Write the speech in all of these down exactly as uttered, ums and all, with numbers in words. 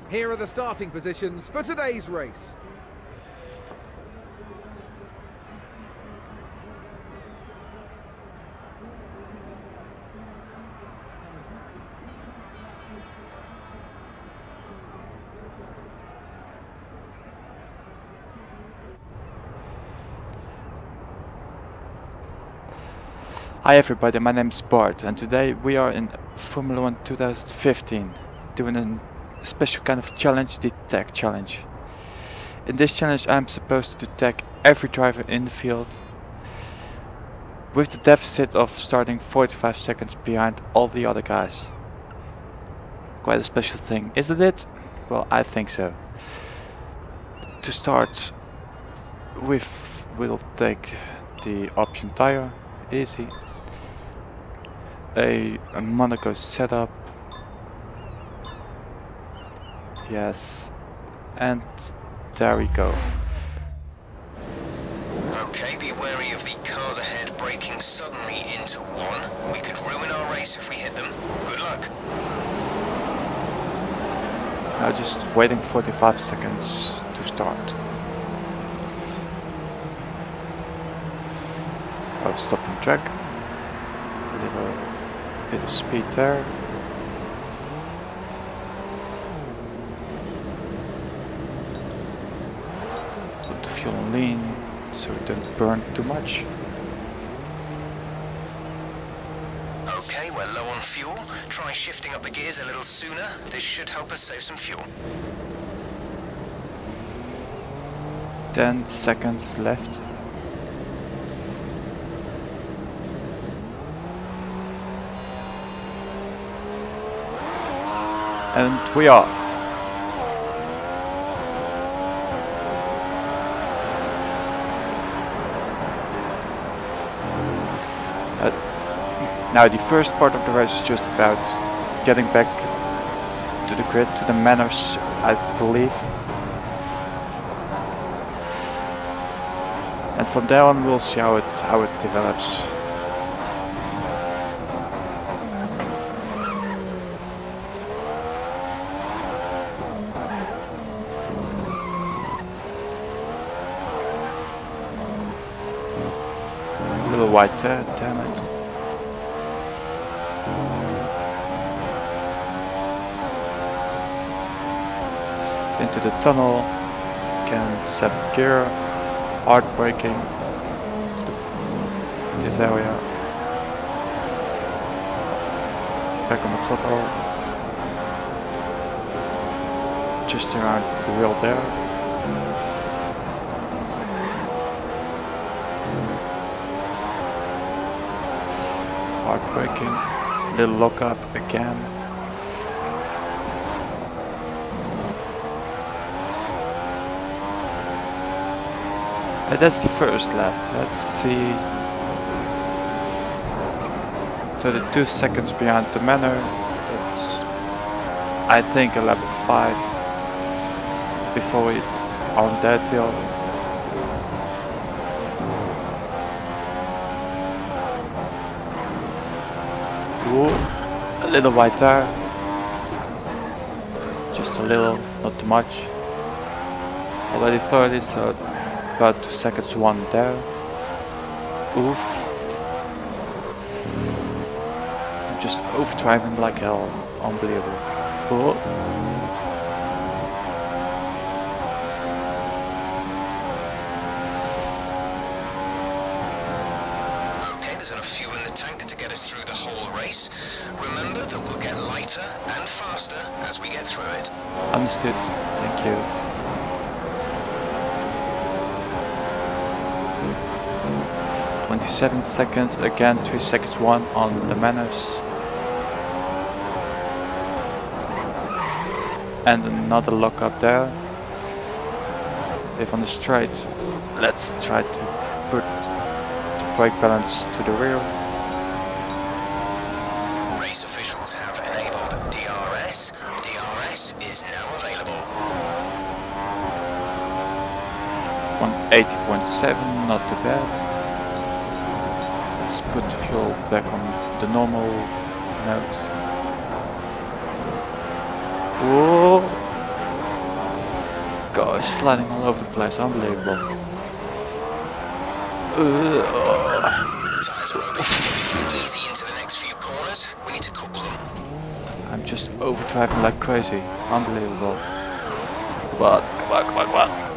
Here are the starting positions for today's race. Hi everybody, my name is Bart and today we are in Formula One twenty fifteen doing a special kind of challenge, the tag challenge. In this challenge I'm supposed to tag every driver in the field with the deficit of starting forty-five seconds behind all the other guys. Quite a special thing, isn't it? Well, I think so. To start with, we'll take the option tire, easy. A, a Monaco setup, yes, and there we go. Okay, be wary of the cars ahead braking suddenly into one. We could ruin our race if we hit them. Good luck. Now just waiting forty-five seconds to start. Oh, stopping track. A little bit of speed there. Put the fuel on lean so we don't burn too much. Okay, we're low on fuel. Try shifting up the gears a little sooner. This should help us save some fuel. ten seconds left. And we are off. Uh, now the first part of the race is just about getting back to the grid, to the Manors, I believe. And from there on we'll see how it how it develops. Little white there, damn it. Into the tunnel, again seventh gear, hard braking, this area, back on the throttle, just around the wheel there. Hard braking, little lock up again. And that's the first lap. Let's see. thirty-two seconds behind the Manor. It's, I think, a lap of five before we are on that hill. Ooh, a little white tire, just a little, not too much. Already thirty, so about two seconds one there. Oof. I'm just overdriving like hell, unbelievable. Ooh. There's enough fuel in the tank to get us through the whole race. Remember that we'll get lighter and faster as we get through it. Understood. Thank you. twenty-seven seconds, again three seconds one on the Manors. And another lock up there. If on the straight, let's try to put brake balance to the rear. Race officials have enabled D R S. D R S is now available. one eighty point seven, not too bad. Let's put the fuel back on the normal note. Whoa! Oh, sliding all over the place, unbelievable. Uh, Tyres are open. Easy into the next few corners. We need to couple them. I'm just overdriving like crazy, unbelievable. Come on, come on, come on, come on.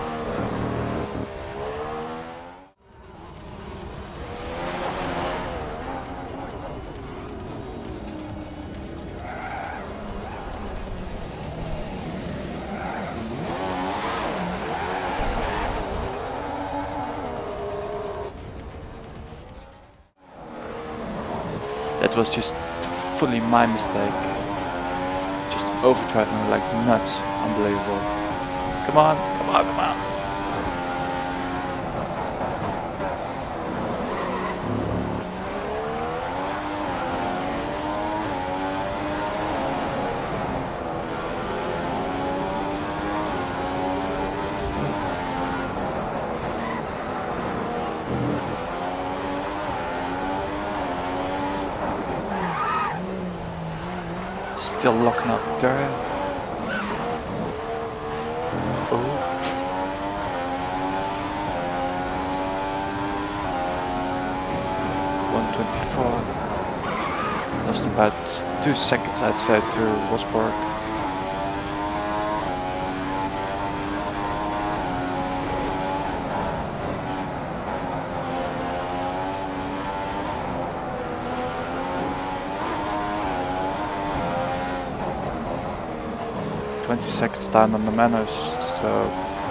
That was just fully my mistake. Just overdriving like nuts. Unbelievable. Come on, come on, come on. Still locking up there. Oh. one twenty-four. Lost about two seconds, I'd say, to Rosberg. twenty seconds down on the manners, so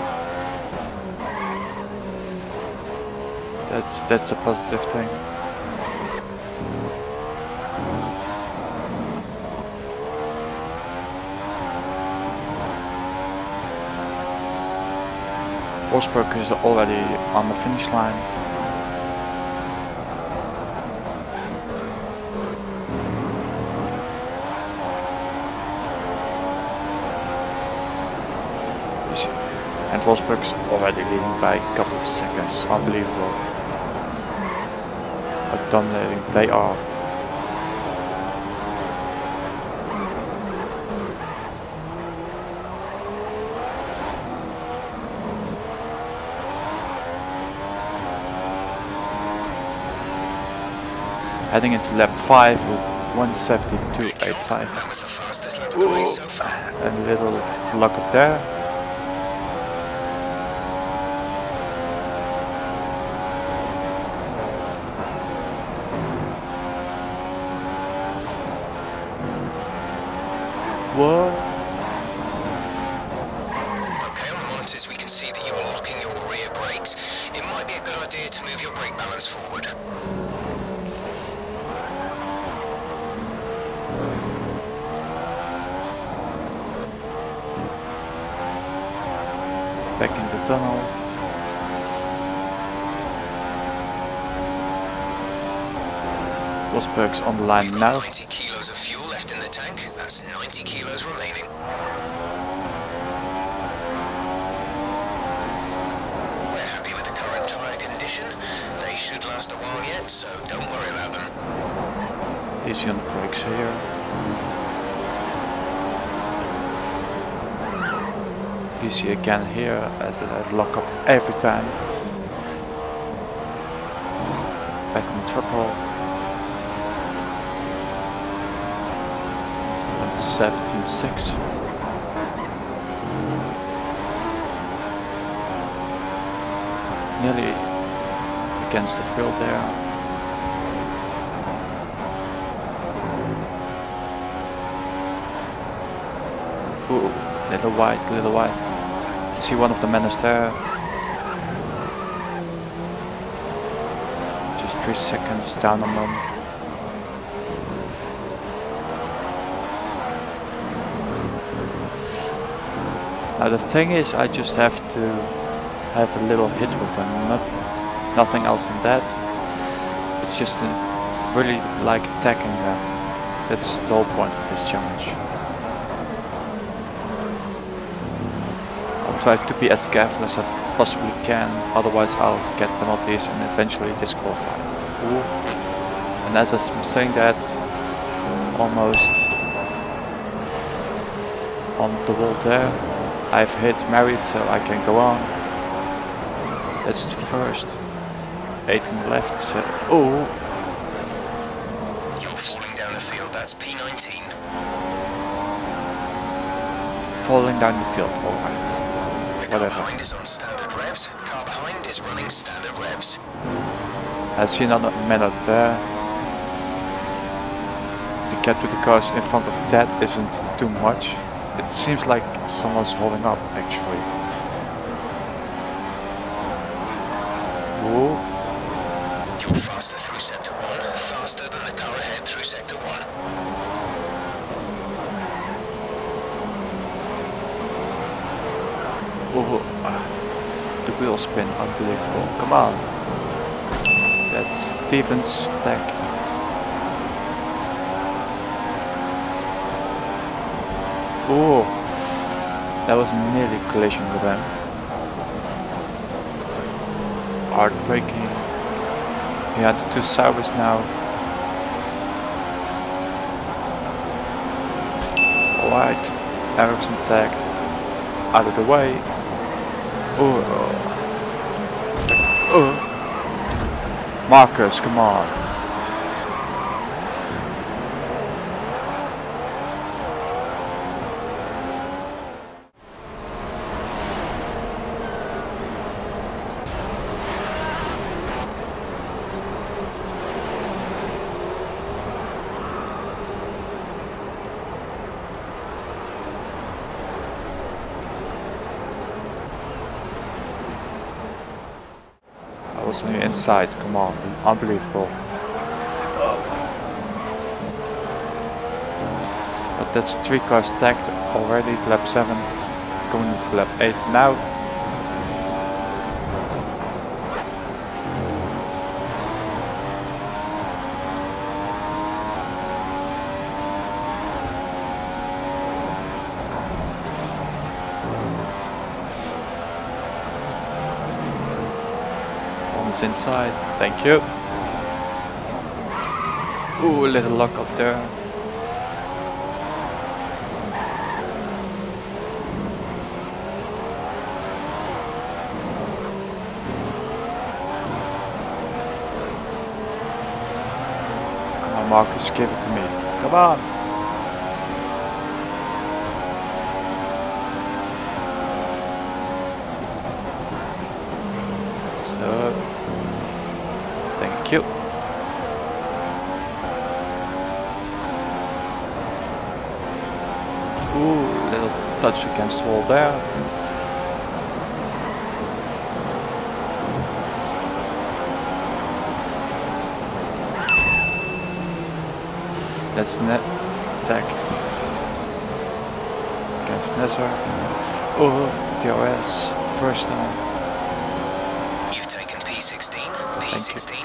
that's that's a positive thing. Rosberg is already on the finish line. And Rosberg's already leading by a couple of seconds. Unbelievable. How dominating they are. Heading into lap five with one seventy-two point eight five. That was the fastest lap of the race so far. And a little lock up there. What? Okay, on the monitors we can see that you're locking your rear brakes. It might be a good idea to move your brake balance forward. Back in the tunnel. Rosberg's on the line We've got now. ninety kilos of fuel left in the tank. That's ninety kilos remaining. We're happy with the current tyre condition. They should last a while yet, so don't worry about them. Easy on the brakes here. Easy again here as I lock up every time. Back on the throttle. seventeen six. Nearly against the wheel there. Ooh, little white, little white. See one of the manners there. Just three seconds down on them. Now the thing is, I just have to have a little hit with them, not nothing else than that. It's just a, really like attacking them. That's the whole point of this challenge. I'll try to be as careful as I possibly can, otherwise I'll get penalties and eventually disqualified. Ooh. And as I'm saying that, almost on the wall there. I've hit Mary, so I can go on. That's the first. Eight on the left, so... Oh! You're falling down the field, that's P nineteen. Falling down the field, alright. The car Whatever. behind is on standard revs. Car behind is running standard revs. I see another minute there. The gap to the cars in front of that isn't too much. It seems like someone's holding up, actually. Ooh. You're faster through sector one, faster than the car ahead through sector one. Ooh. Ah. The wheel spin, unbelievable. Come on. That's Steven stacked. Ooh. That was nearly a collision with him. Hard braking. Behind the two Saubers now. Alright. Ericsson tagged. Out of the way. Oh. Oh. Marcus, come on. I was on the inside, come on, unbelievable. But that's three cars stacked already, lap seven, going into lap eight now. Inside, thank you. Ooh, a little lock up there. Come on, Marcus, give it to me. Come on. So. Thank you. Ooh, little touch against the wall there. That's net tagged against Nezar. Oh, D R S, first time. You've taken P sixteen, P sixteen.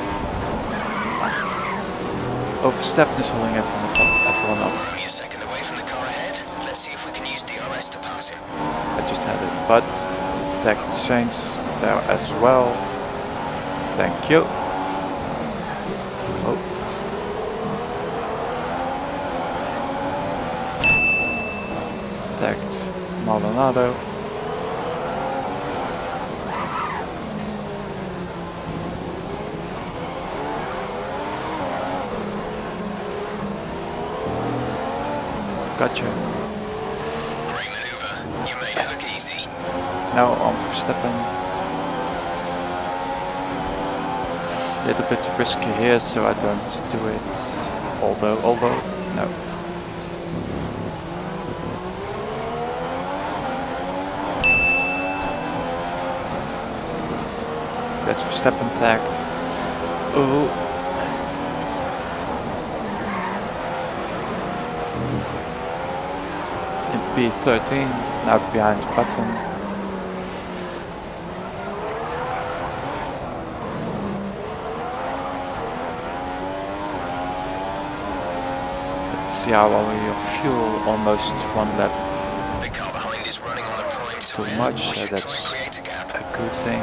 Oh, Verstappen is holding everyone up. Everyone up. We're only a second away from the car ahead. Let's see if we can use D R S to pass him. I just had it, but tagged Sainz there as well. Thank you. Oh. Tagged Maldonado. Gotcha. Great maneuver. You made it look easy. Now on to Verstappen. A little bit risky here, so I don't do it. Although, although, no. That's Verstappen tagged. Oh. P thirteen, now behind Button. Let's see how well we fuel, almost one lap. The car behind is running on the prime Too tyre. much, We so should try that's and create a gap. a good thing.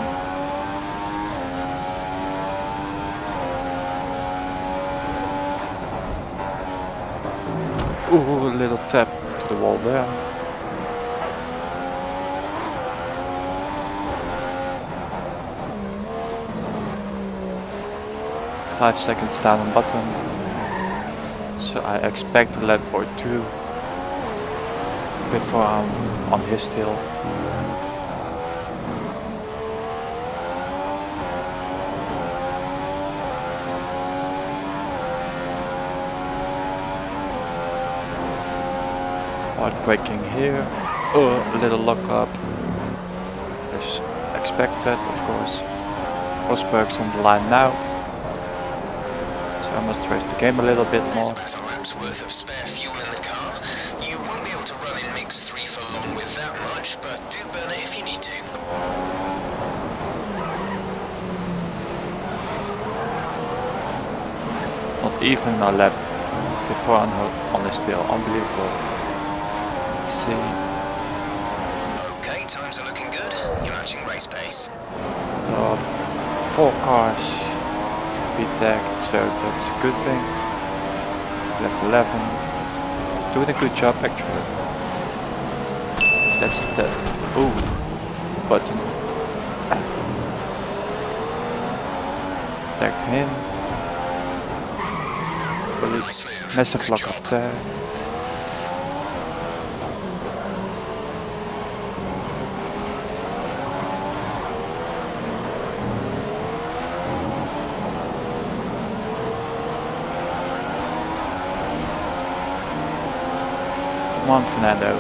Ooh, a little tap to the wall there. five seconds down on bottom. So I expect a lap or two before I'm on his tail. Hard braking here. Oh, a little lock up. As expected, of course. Rosberg's on the line now. So I must raise the game a little bit more. There's about a lap's worth of spare fuel in the car. You won't be able to run in mix three for long with that much, but do burn it if you need to. Not even a lap before on, on his tail. Unbelievable. Let's see. Okay, times are looking good. You're matching race pace. So four cars be tagged, so that's a good thing. Lap eleven. Doing a good job actually. That's the ooh button. Tagged him. Nice move. Massive Good lock job. up there. Come on, Fernando.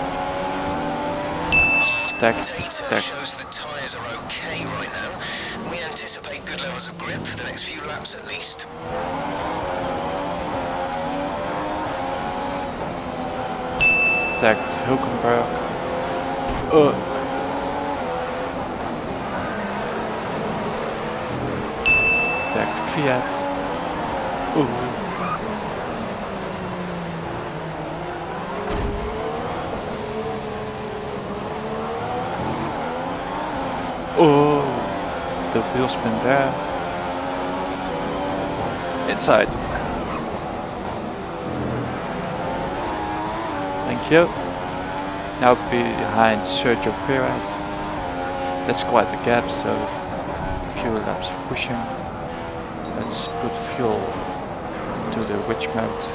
Tagged, Data tagged. shows the tyres are okay right now. We anticipate good levels of grip for the next few laps at least. Tagged Hulkenberg. Uh. Tagged Fiat. Ooh. Oh, the wheel spin there. Inside. Thank you. Now behind Sergio Perez. That's quite a gap, so a few laps of pushing. Let's put fuel to the witch mode.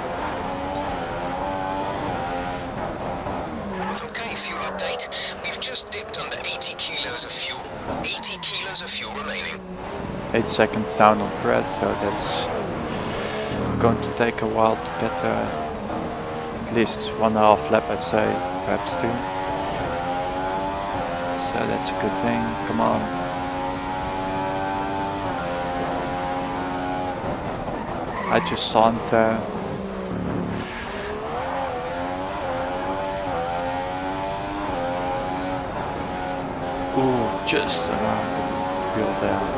Okay, fuel update. We've just dipped under eighty kilos of fuel. eighty kilos of fuel remaining. eight seconds down on Perez, so that's going to take a while to get there. At least one and a half lap, I'd say, perhaps two. So that's a good thing. Come on. I just saw him there. Ooh, just around the wheel there.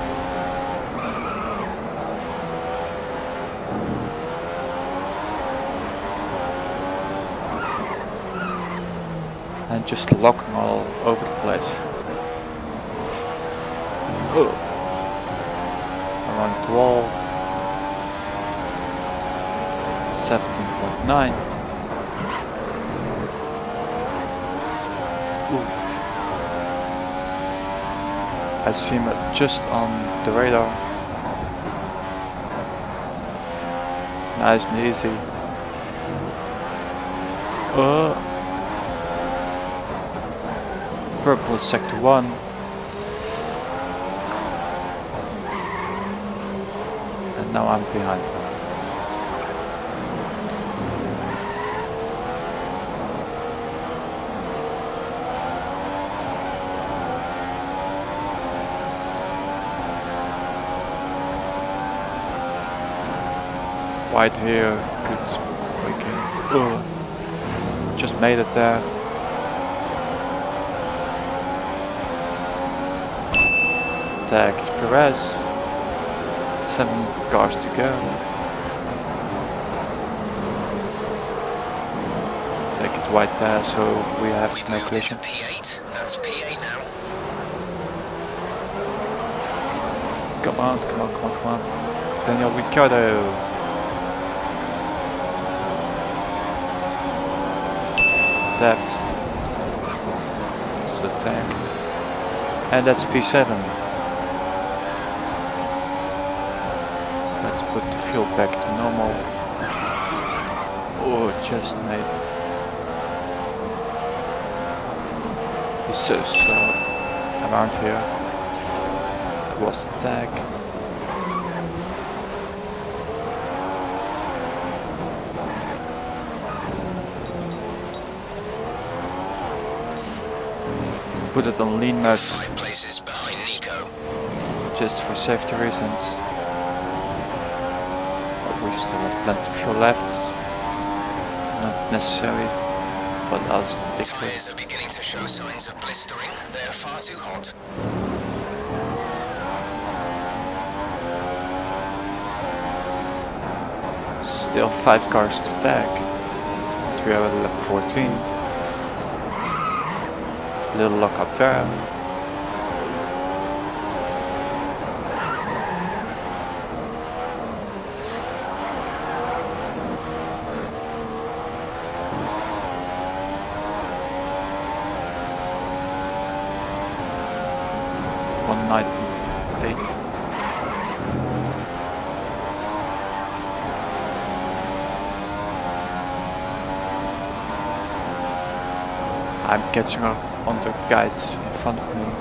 And just locking all over the place. Oh. Around the wall. seventeen point nine. Ooh. I see him just on the radar. Nice and easy. Oh. Purple is sector one. And now I'm behind him. White here, good braking. Oh, just made it there. Tagged Perez. Seven cars to go. Take it white there, so we have We've no moved into collision. P eight. That's P eight now. Come on, come on, come on, come on. Daniel Ricciardo. Tapped. So tagged. And that's P seven. Let's put the fuel back to normal. Oh, just made it. He's so slow around here. That was the tag. Put it on lean mode. Five places behind Nico. Just for safety reasons. But we still have plenty of fuel left. Not necessary, but I'll stick with Tires are beginning to show signs of blistering. They are far too hot. Still five cars to tag. We are at lap fourteen. Little lock up there. one ninety-eight. I'm catching up on the guys in front of me.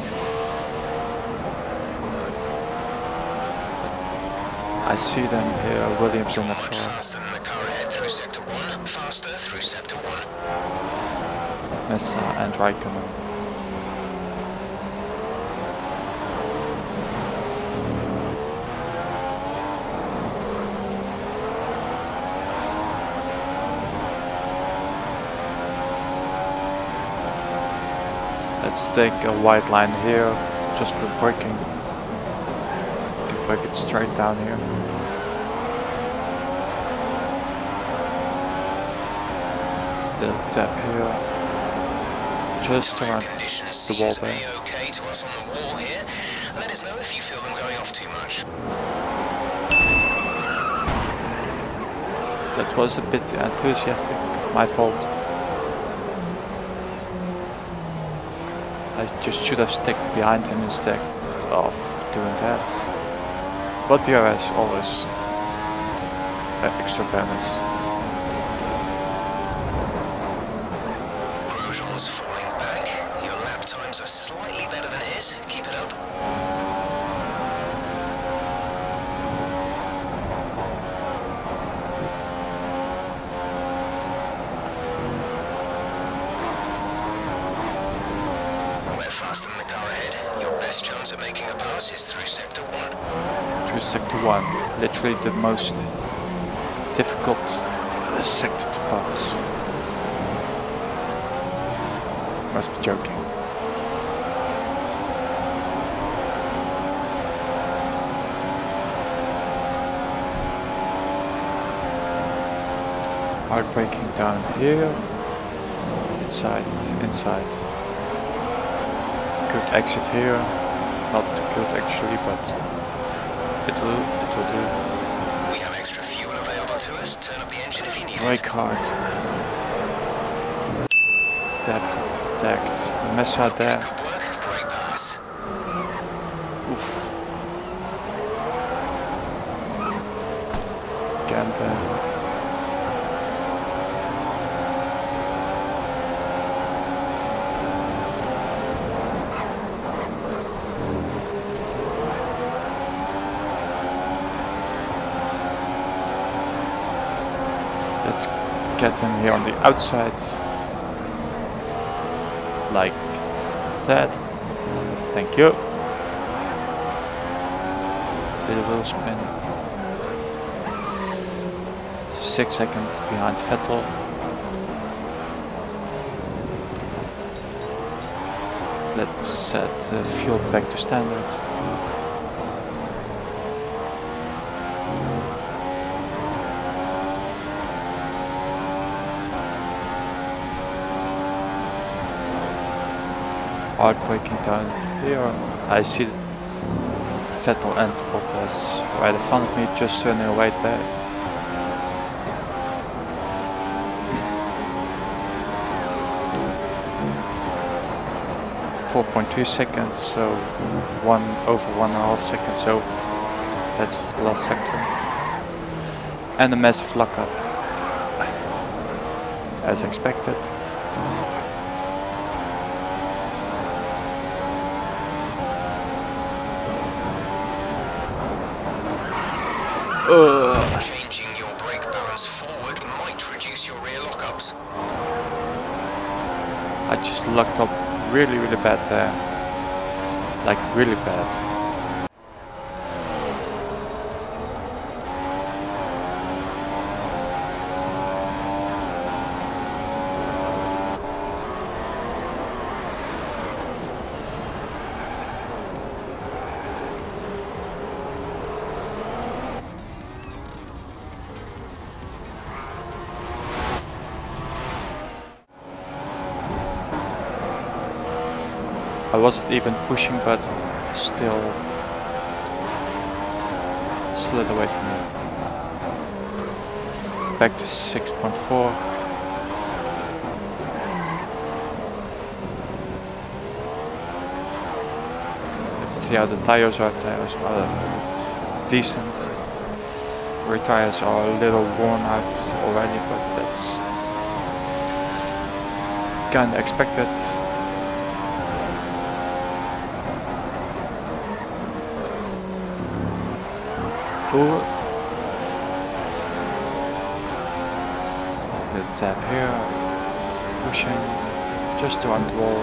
I see them here, Williams and the Much faster than the car ahead through sector one. Faster through sector one. Massa and Raikkonen. Let's take a white line here, just for braking. You can brake it straight down here. Little tap here, just around the wall there. Okay to us on the wall here. Let us know if you feel them going off too much. That was a bit enthusiastic, my fault. I just should have stuck behind him instead of doing that. But D R S always an extra bonus. Grosjean's falling back. Your lap times are slightly better than his. Keep it up. Faster than the car ahead. Your best chance of making a pass is through sector one. Through sector one, literally the most difficult sector to pass. Must be joking. Hard braking down here. Inside, inside. Good exit here, not too good actually, but it will, it will do. We have extra fuel available to us. Turn up the engine if you need Brake it. hard. Tapped, tagged, Massa there. Good work. Great pass. Oof. Again there. Let's get him here on the outside, like that. Thank you. Little wheel spin. Six seconds behind Vettel. Let's set the fuel back to standard. Hard braking down here. I see Vettel and Bottas right in front of me, just turning away there. four point two seconds, so one over one and a half seconds, so That's the last sector. And a massive lockup. As expected. Uh. Changing your brake balance forward might reduce your rear lockups. I just locked up really, really bad there. Like really bad. I wasn't even pushing, but still slid away from me. Back to six point four. Let's see how the tires are. Tires are decent. Rear tires are a little worn out already, but that's kinda expected. Cool. Little tap here, pushing just around the wall.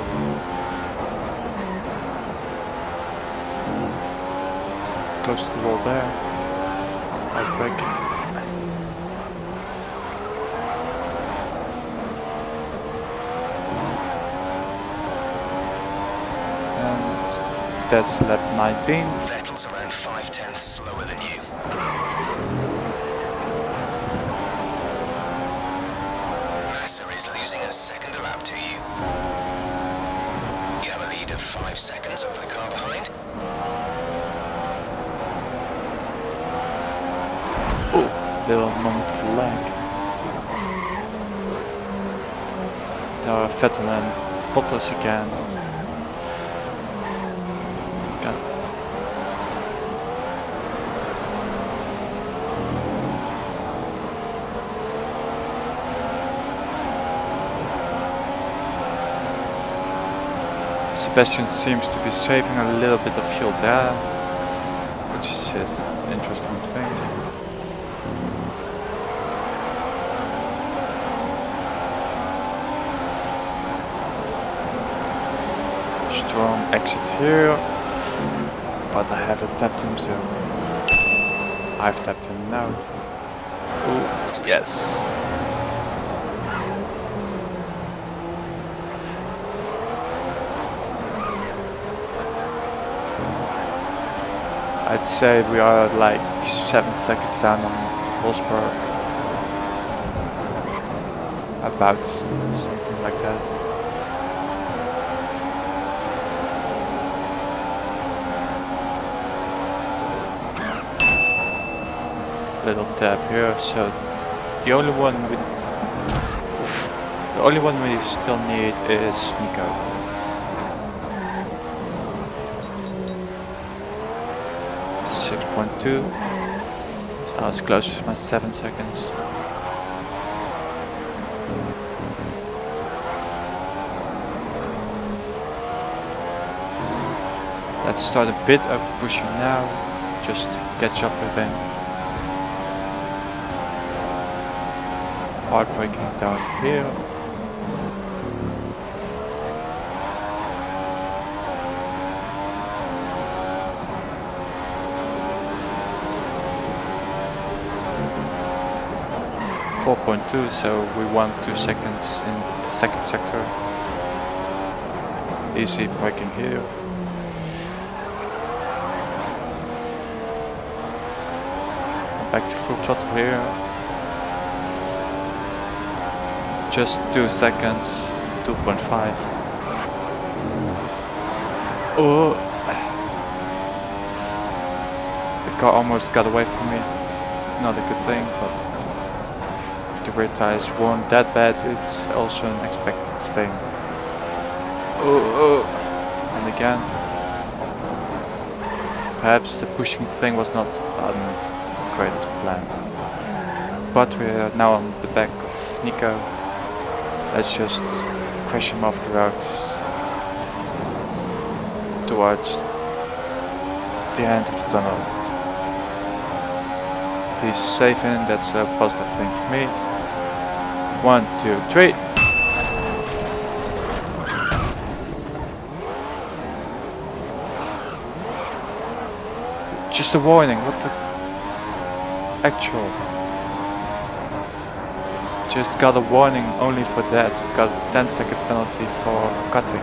Close to the wall there. Right braking. And that's lap nineteen. Vettel's around five tenths slower than you. Massa is losing a second a lap to you. You have a lead of five seconds over the car behind. Oh, little moment of lag. There are Vettel and Bottas again. Got Sebastian seems to be saving a little bit of fuel there, which is just an interesting thing. Strong exit here, but I haven't tapped him, so I've tapped him now. Oh, yes. I'd say we are like seven seconds down on Wolfsburg. About something like that. Little tap here, so the only one we the only one we still need is Nico. six point two, so I was close to my seven seconds. Let's start a bit of pushing now, just to catch up with him. Hard braking down here. four point two, so we won two seconds in the second sector. Easy braking here. Back to full throttle here. Just two seconds, two point five. Oh! The car almost got away from me. Not a good thing, but the rear tires weren't that bad. It's also an expected thing. Oh, oh. And again. perhaps the pushing thing was not a great plan. But we are now on the back of Nico. Let's just crash him off the road towards the end of the tunnel. He's safe in, that's a positive thing for me. One, two, three. Just a warning, what the actual? Just got a warning only for that. Got a ten second penalty for cutting.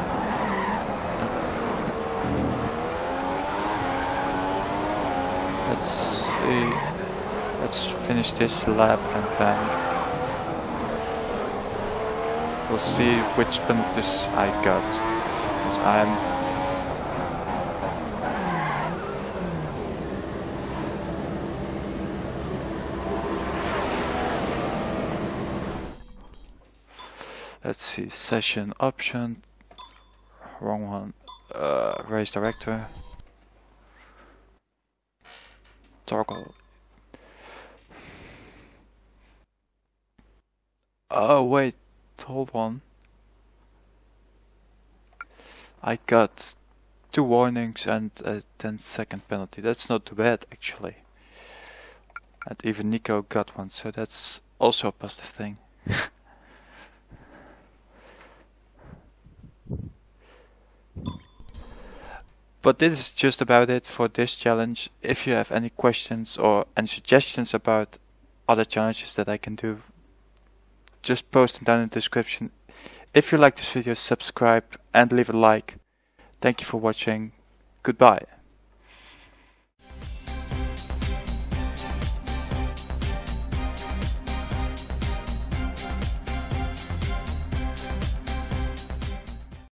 Let's see. Let's finish this lap and then we'll see which penalties I got. Because I'm Let's see, session option, wrong one, uh, race director, toggle. Oh wait, hold on. I got two warnings and a ten second penalty. That's not too bad actually. And even Nico got one, so that's also a positive thing. But this is just about it for this challenge. If you have any questions or any suggestions about other challenges that I can do, just post them down in the description. If you like this video, subscribe and leave a like. Thank you for watching. Goodbye.